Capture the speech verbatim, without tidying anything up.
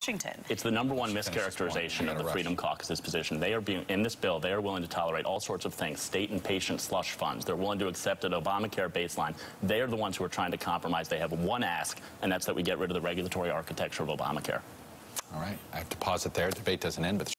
Washington. It's the number one mischaracterization of the Freedom Caucus's position. They are being, in this bill, they are willing to tolerate all sorts of things, state and patient slush funds. They're willing to accept an Obamacare baseline. They are the ones who are trying to compromise. They have one ask, and that's that we get rid of the regulatory architecture of Obamacare. All right, I have to pause it there. Debate doesn't end, but